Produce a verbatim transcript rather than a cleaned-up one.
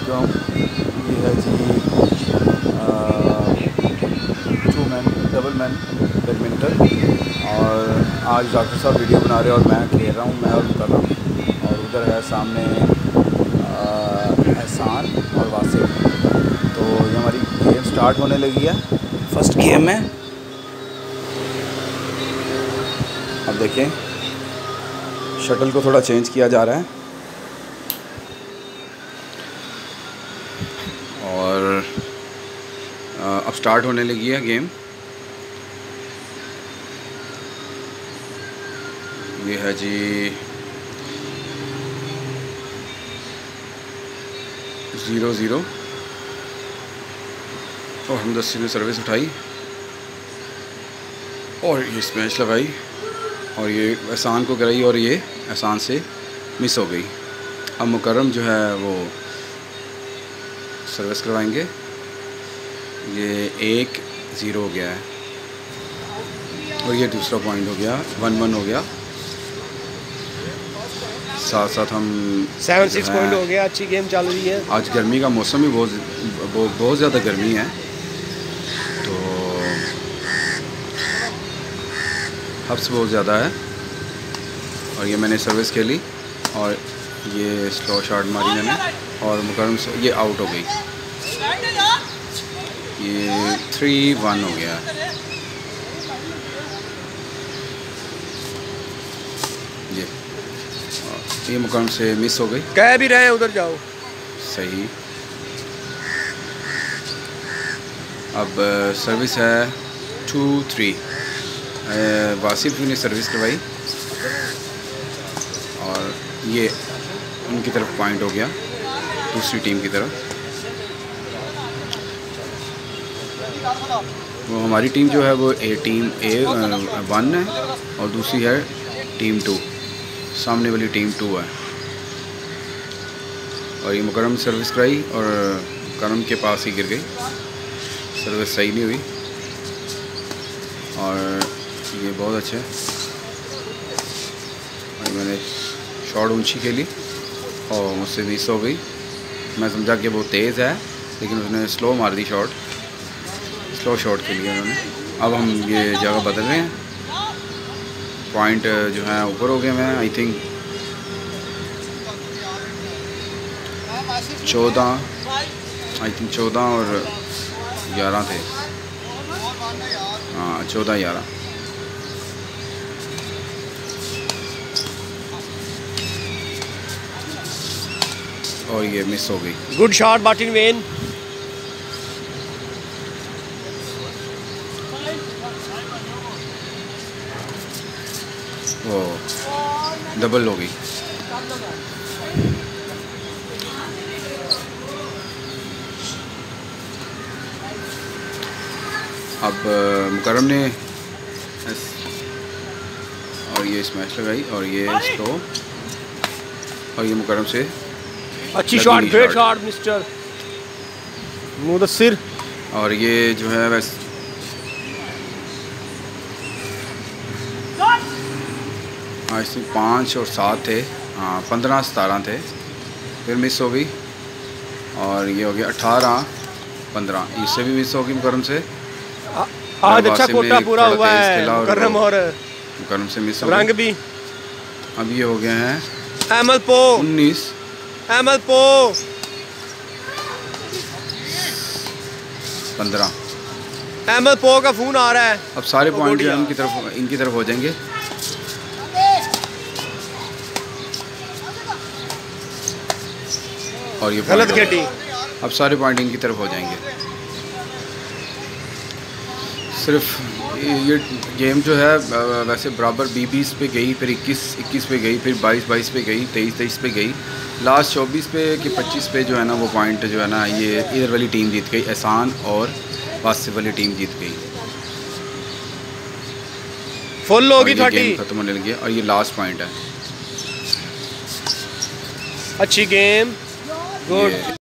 वालेकुम। ये है जी two man double man badminton, और आज डॉक्टर साहब वीडियो बना रहे हैं और मैं खेल रहा हूँ, मैं और मुकर्रम। और उधर है सामने एहसान और वासिफ। तो ये हमारी गेम स्टार्ट होने लगी है। फर्स्ट गेम में अब देखें, शटल को थोड़ा चेंज किया जा रहा है और अब स्टार्ट होने लगी है गेम। ये है जी ज़ीरो ज़ीरो और हमदस्ती ने सर्विस उठाई और ये स्मैश लगाई और ये एहसान को कराई और ये एहसान से मिस हो गई। अब मुकर्रम जो है वो सर्विस करवाएंगे। ये एक ज़ीरो हो गया है और ये दूसरा पॉइंट हो गया, वन वन हो गया। साथ साथ हम सेवन सिक्स पॉइंट हो गया। अच्छी गेम चल रही है। आज गर्मी का मौसम भी बहुत बहुत, बहुत ज़्यादा गर्मी है, तो हब्स बहुत ज़्यादा है। और ये मैंने सर्विस खेली और ये स्लो शॉट मारी मैंने और मुकर्रम से ये आउट हो गई। ये थ्री वन हो गया। ये ये मुकर्रम से मिस हो गई। कह भी रहे उधर जाओ। सही। अब सर्विस है टू थ्री। वासिफ ने सर्विस करवाई और ये उनकी तरफ पॉइंट हो गया, दूसरी टीम की तरफ। वो हमारी टीम जो है वो ए टीम ए वन है और दूसरी है टीम टू। सामने वाली टीम टू है और ये मुकर्रम सर्विस कराई और मुकर्रम के पास ही गिर गई। सर्विस सही नहीं हुई और ये बहुत अच्छा है। और मैंने शॉट ऊंची खेली और मुझसे मिस हो गई। मैं समझा कि वो तेज़ है लेकिन उसने स्लो मार दी शॉट, स्लो शॉट खेली उन्होंने। अब हम ये जगह बदल रहे हैं। पॉइंट जो है ऊपर हो गए। मैं आई थिंक चौदह आई थिंक चौदह और ग्यारह थे। हाँ, चौदह ग्यारह। और ये मिस हो गई। Good shot but in vain. वो डबल हो गई। अब मुकर्रम ने और ये स्मैश लगाई और ये स्लो और ये मुकर्रम से अच्छी shot, great shot mister Mudassir. और ये जो है वैसे आई थिंक पाँच और सात थे। हाँ, पंद्रह सतारह थे, फिर मिस हो गई। और ये हो गया अठारह पंद्रह। इससे भी मिस हो गई मुकर्रम से। आज अच्छा कोटा पूरा हुआ है मुकर्रम और मुकर्रम से मिस हो रंग भी। अब ये हो गए हैं एमल पो उन्नीस एमल पो पंद्रह। एमल पो का फोन आ रहा है। अब सारे पॉइंट जो है इनकी तरफ इनकी तरफ हो जाएंगे। और ये गलत खेटी। अब सारे पॉइंट इनकी तरफ हो जाएंगे। सिर्फ ये गेम जो है वैसे बराबर बीस बीस पे गई, फिर इक्कीस इक्कीस पे गई, फिर बाईस बाईस पे गई, तेईस तेईस पे गई, लास्ट चौबीस पे कि पच्चीस पे जो है ना वो पॉइंट जो है ना ये इधर वाली टीम जीत गई, एहसान और वासिफ वाली टीम जीत गई। फुल होगी थर्टी। गेम खत्म होने लगी है और ये लास्ट पॉइंट है। अच्छी गेम, गुड।